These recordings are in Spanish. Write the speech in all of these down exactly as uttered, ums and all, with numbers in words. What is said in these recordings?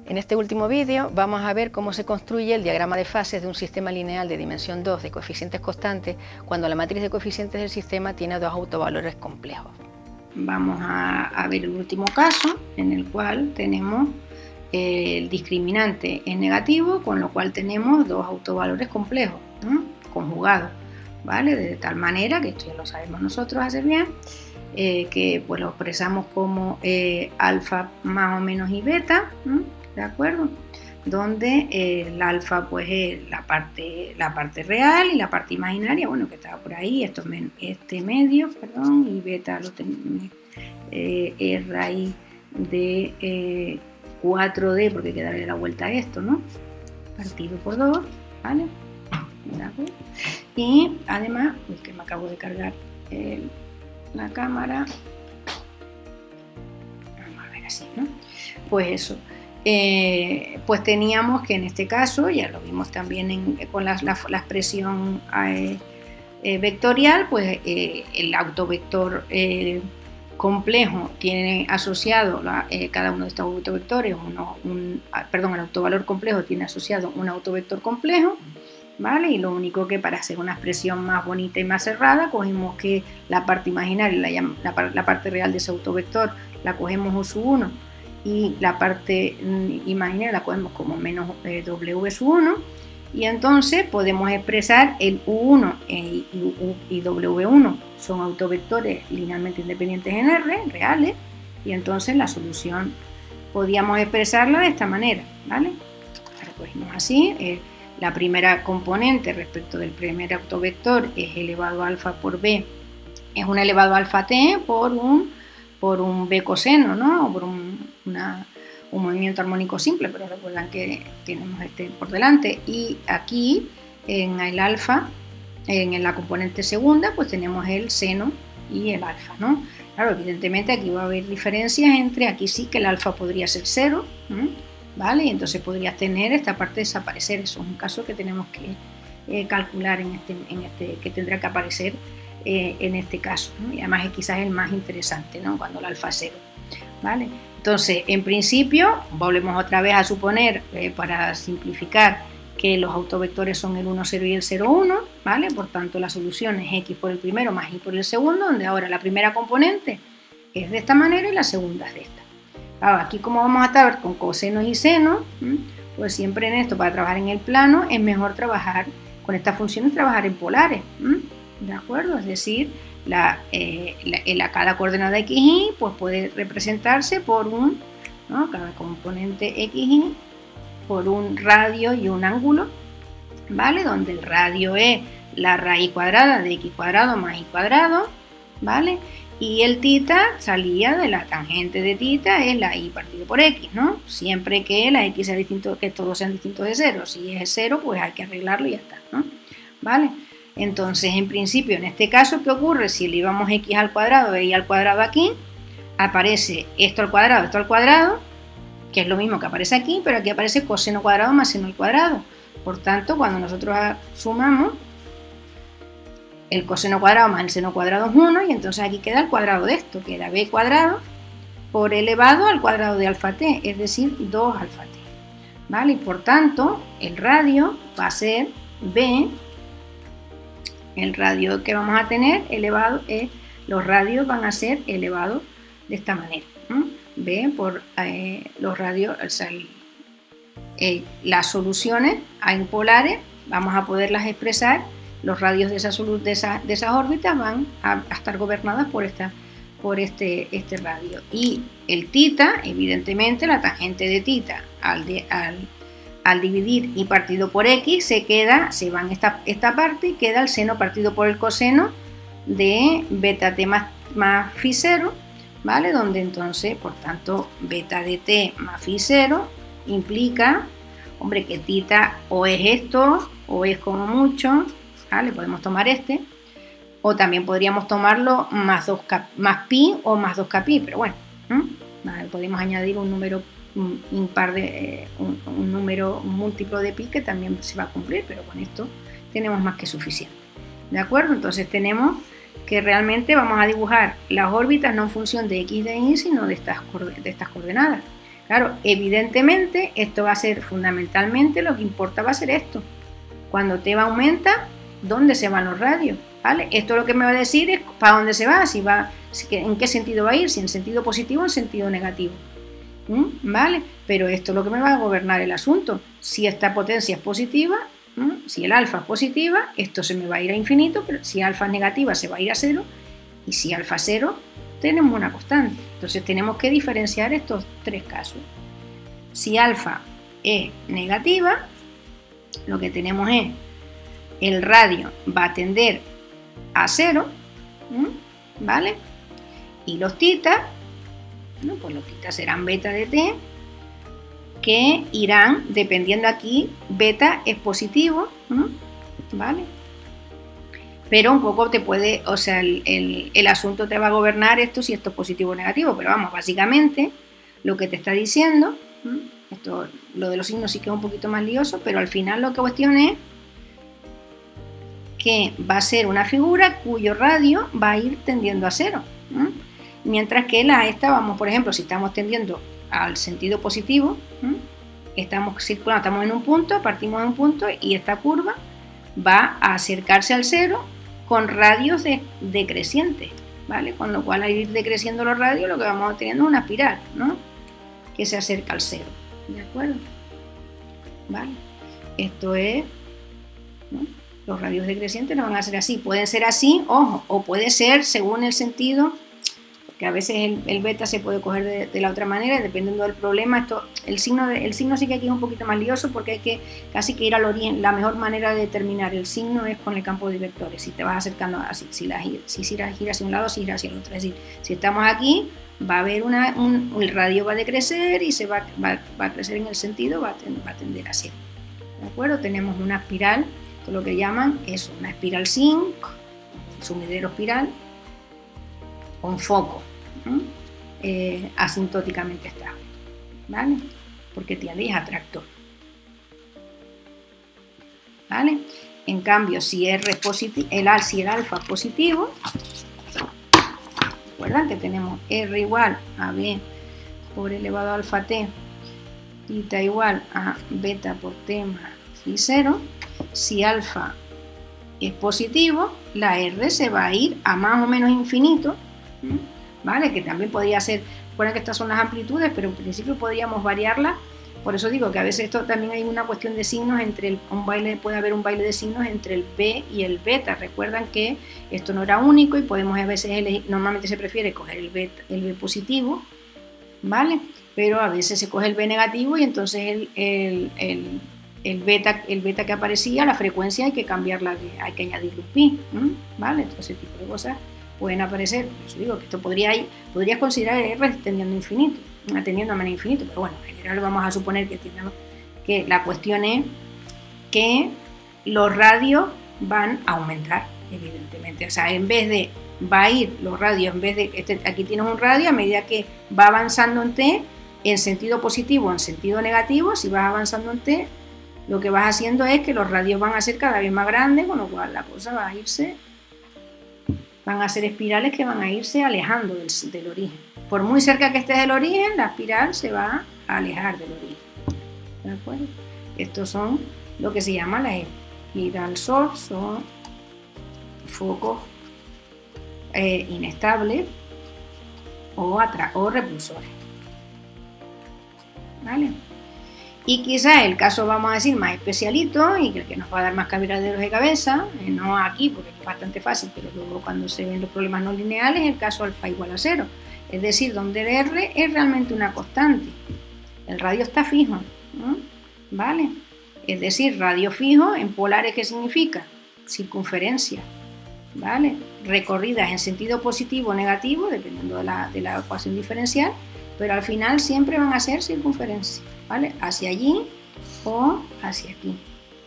En este último vídeo vamos a ver cómo se construye el diagrama de fases de un sistema lineal de dimensión dos de coeficientes constantes cuando la matriz de coeficientes del sistema tiene dos autovalores complejos. Vamos a, a ver el último caso en el cual tenemos eh, el discriminante es negativo, con lo cual tenemos dos autovalores complejos, ¿no? Conjugados, ¿vale? De tal manera, que esto ya lo sabemos nosotros hacer bien, eh, que pues lo expresamos como eh, alfa más o menos y beta, ¿no? ¿De acuerdo? Donde eh, el alfa pues es la parte, la parte real y la parte imaginaria, bueno, que estaba por ahí, esto, este medio, perdón, y beta lo tenemos, eh, es raíz de eh, cuatro D, porque hay que darle la vuelta a esto, ¿no? Partido por dos, ¿vale? Y además, es que me acabo de cargar el, la cámara, vamos a ver así, ¿no? Pues eso. Eh, pues teníamos que en este caso, ya lo vimos también en, con la, la, la expresión eh, eh, vectorial, pues eh, el autovector eh, complejo tiene asociado, la, eh, cada uno de estos autovectores, uno, un, perdón, el autovalor complejo tiene asociado un autovector complejo, ¿vale? Y lo único que para hacer una expresión más bonita y más cerrada, cogemos que la parte imaginaria, la, la, la parte real de ese autovector, la cogemos U sub uno, y la parte imaginaria la cogemos como menos eh, W sub uno, y entonces podemos expresar el U uno y, y, y W uno son autovectores linealmente independientes en R, reales, y entonces la solución podíamos expresarla de esta manera, ¿vale? Ahora cogemos así, eh, la primera componente respecto del primer autovector es elevado a alfa por B, es un elevado a alfa t por un por un B coseno, ¿no? O por un, una, un movimiento armónico simple, pero recuerdan que tenemos este por delante. Y aquí, en el alfa, en la componente segunda, pues tenemos el seno y el alfa, ¿no? Claro, evidentemente aquí va a haber diferencias entre, aquí sí que el alfa podría ser cero, ¿no? ¿Vale? Y entonces podrías tener esta parte desaparecer. Eso es un caso que tenemos que eh, calcular en este, en este, que tendrá que aparecer Eh, en este caso, ¿no? Y además es quizás el más interesante, ¿no? Cuando el alfa es cero, ¿vale? Entonces, en principio, volvemos otra vez a suponer, eh, para simplificar, que los autovectores son el uno, cero y el cero, uno, ¿vale? Por tanto, la solución es x por el primero más y por el segundo, donde ahora la primera componente es de esta manera y la segunda es de esta. Ahora, aquí como vamos a estar con cosenos y senos, ¿sí? Pues siempre en esto, para trabajar en el plano, es mejor trabajar con estas funciones, trabajar en polares, ¿sí? ¿De acuerdo? Es decir, la, eh, la, la, cada coordenada xy pues puede representarse por un, ¿no? Cada componente xy por un radio y un ángulo, ¿vale? Donde el radio es la raíz cuadrada de x cuadrado más y cuadrado, ¿vale? Y el tita salía de la tangente de tita, es la y partido por x, ¿no? Siempre que la x sea distinto, que todos sean distintos de cero. Si es cero, pues hay que arreglarlo y ya está, ¿no? ¿Vale? Entonces, en principio, en este caso, ¿qué ocurre? Si elevamos x al cuadrado e y al cuadrado aquí, aparece esto al cuadrado, esto al cuadrado, que es lo mismo que aparece aquí, pero aquí aparece coseno cuadrado más seno al cuadrado. Por tanto, cuando nosotros sumamos, el coseno cuadrado más el seno cuadrado es uno, y entonces aquí queda el cuadrado de esto, que era b cuadrado por elevado al cuadrado de alfa t, es decir, dos alfa t. ¿Vale? Y por tanto, el radio va a ser b. El radio que vamos a tener elevado es, los radios van a ser elevados de esta manera, ¿no? B por eh, los radios, o sea, el, eh, las soluciones polares, vamos a poderlas expresar, los radios de, esa, de, esa, de esas órbitas van a, a estar gobernadas por, esta, por este, este radio. Y el tita, evidentemente, la tangente de tita al, de, al Al dividir y partido por x se queda, se va en esta, esta parte y queda el seno partido por el coseno de beta t más, más phi cero, ¿vale? Donde entonces, por tanto, beta de t más phi cero implica, hombre, que tita o es esto o es como mucho, ¿vale? Podemos tomar este, o también podríamos tomarlo más, dos, más pi o más dos kpi, pero bueno, ¿no? Vale, podemos añadir un número un impar de eh, un, un número múltiplo de pi que también se va a cumplir, pero con esto tenemos más que suficiente, ¿de acuerdo? Entonces tenemos que realmente vamos a dibujar las órbitas no en función de x de y, sino de estas, de estas coordenadas. Claro, evidentemente esto va a ser fundamentalmente, lo que importa va a ser esto. Cuando T aumenta, ¿dónde se van los radios? ¿Vale? Esto lo que me va a decir es para dónde se va, si va, en qué sentido va a ir, si en sentido positivo o en sentido negativo. ¿Mm? ¿Vale? Pero esto es lo que me va a gobernar el asunto. Si esta potencia es positiva, ¿Mm? si el alfa es positiva, esto se me va a ir a infinito, pero si alfa es negativa se va a ir a cero, y si alfa es cero, tenemos una constante. Entonces tenemos que diferenciar estos tres casos. Si alfa es negativa, lo que tenemos es el radio va a tender a cero, ¿vale? Y los tita, bueno, pues los tita serán beta de t, que irán, dependiendo aquí, beta es positivo, ¿vale? Pero un poco te puede, o sea, el, el, el asunto te va a gobernar esto si esto es positivo o negativo, pero vamos, básicamente lo que te está diciendo, esto, lo de los signos sí que es un poquito más lioso, pero al final lo que cuestiona es que va a ser una figura cuyo radio va a ir tendiendo a cero, ¿eh? Mientras que la esta, vamos, por ejemplo, si estamos tendiendo al sentido positivo, ¿eh? estamos circulando, estamos en un punto, partimos de un punto y esta curva va a acercarse al cero con radios de, decrecientes, ¿vale? Con lo cual al ir decreciendo los radios lo que vamos teniendo es una espiral, ¿no? Que se acerca al cero, ¿de acuerdo? ¿Vale? Esto es, ¿no? Los radios decrecientes no van a ser así, pueden ser así, ojo, o puede ser según el sentido, porque a veces el, el beta se puede coger de, de la otra manera, dependiendo del problema. Esto, el, signo de, el signo sí que aquí es un poquito más lioso, porque hay que casi que ir al origen. La mejor manera de determinar el signo es con el campo de vectores, si te vas acercando así, si, la, si gira, gira hacia un lado, si gira hacia el otro. Es decir, si estamos aquí, va a haber una, un, el radio va a decrecer y se va, va, va a crecer en el sentido, va a, ten, va a tender hacia. ¿De acuerdo? Tenemos una espiral, lo que llaman es una espiral zinc, sumidero espiral, con foco, ¿no? eh, asintóticamente estable, ¿vale? Porque tiende a atractor, ¿vale? En cambio, si R es positivo, el, si el alfa es positivo, recuerdan que tenemos R igual a B por elevado a alfa t, tita igual a beta por t más phi cero. Si alfa es positivo, la R se va a ir a más o menos infinito, ¿vale? Que también podría ser, recuerden que estas son las amplitudes, pero en principio podríamos variarlas. Por eso digo que a veces esto también hay una cuestión de signos entre el, un baile, puede haber un baile de signos entre el B y el beta. Recuerdan que esto no era único y podemos a veces elegir, normalmente se prefiere coger el B, el B positivo, ¿vale? Pero a veces se coge el B negativo y entonces el, el, el El beta, el beta que aparecía, la frecuencia hay que cambiarla, de, hay que añadirle un pi, ¿no? ¿Vale? Todo ese tipo de cosas pueden aparecer. Por eso digo que esto podría, podrías considerar R tendiendo a infinito, tendiendo a menos infinito, pero bueno, en general vamos a suponer que, tiene, que la cuestión es que los radios van a aumentar, evidentemente. O sea, en vez de, va a ir los radios, en vez de, este, aquí tienes un radio, a medida que va avanzando en T, en sentido positivo o en sentido negativo, si vas avanzando en T, lo que vas haciendo es que los radios van a ser cada vez más grandes, con lo cual la cosa va a irse, van a ser espirales que van a irse alejando del, del origen. Por muy cerca que estés del origen, la espiral se va a alejar del origen. ¿De acuerdo? Estos son lo que se llama la espiral source, son focos eh, inestables o, o repulsores. ¿Vale? Y quizás el caso, vamos a decir, más especialito y que el que nos va a dar más quebraderos de cabeza, eh, no aquí porque es bastante fácil, pero luego cuando se ven los problemas no lineales, el caso alfa igual a cero. Es decir, donde el R es realmente una constante. El radio está fijo, ¿no? ¿Vale? Es decir, radio fijo en polares, ¿qué significa? Circunferencia, ¿vale? Recorridas en sentido positivo o negativo, dependiendo de la, de la ecuación diferencial, pero al final siempre van a ser circunferencia, ¿vale? Hacia allí o hacia aquí,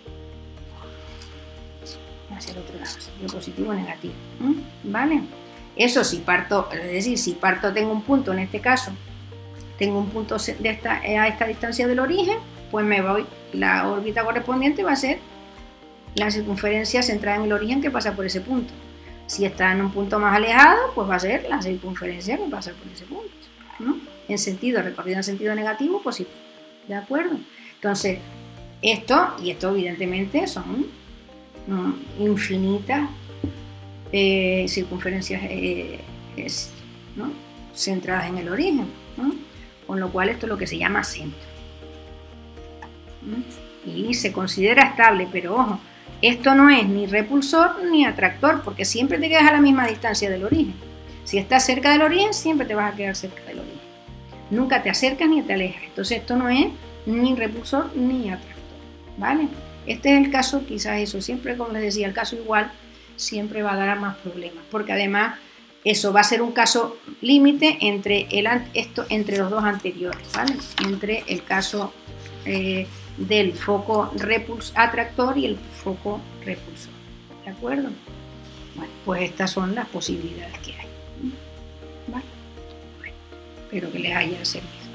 hacia el otro lado, sentido positivo o negativo, ¿vale? Eso si parto, es decir, si parto tengo un punto, en este caso, tengo un punto de esta, a esta distancia del origen, pues me voy, la órbita correspondiente va a ser la circunferencia centrada en el origen que pasa por ese punto. Si está en un punto más alejado, pues va a ser la circunferencia que pasa por ese punto, ¿no? en sentido, recorrido en sentido negativo o positivo. ¿De acuerdo? Entonces, esto, y esto evidentemente son ¿no? infinitas eh, circunferencias eh, es, ¿no? centradas en el origen, ¿no? Con lo cual esto es lo que se llama centro. ¿no? Y se considera estable, pero ojo, esto no es ni repulsor ni atractor, porque siempre te quedas a la misma distancia del origen. Si estás cerca del origen, siempre te vas a quedar cerca del origen. Nunca te acercas ni te alejas. Entonces esto no es ni repulsor ni atractor, ¿vale? Este es el caso, quizás eso, siempre como les decía, el caso igual siempre va a dar más problemas, porque además eso va a ser un caso límite entre, el, esto, entre los dos anteriores, ¿vale? Entre el caso eh, del foco repuls, atractor y el foco repulsor, ¿de acuerdo? Bueno, pues estas son las posibilidades que hay, ¿vale? Bueno, espero que les haya servido.